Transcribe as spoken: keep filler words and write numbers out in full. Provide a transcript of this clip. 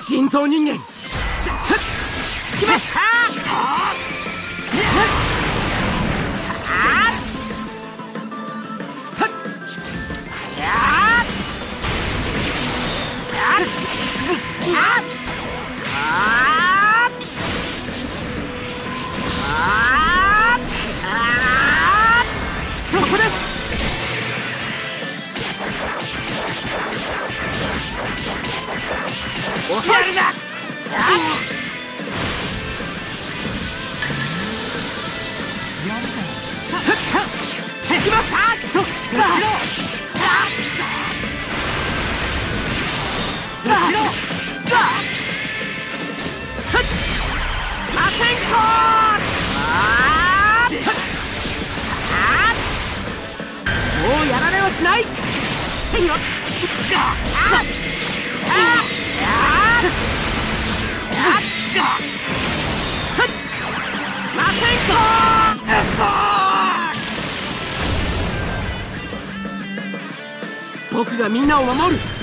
人造人間。決まった。そこです。遅いな。決まったと。落ちろ。落ちろ。破天荒。もうやられはしない。せんよ。僕がみんなを守る。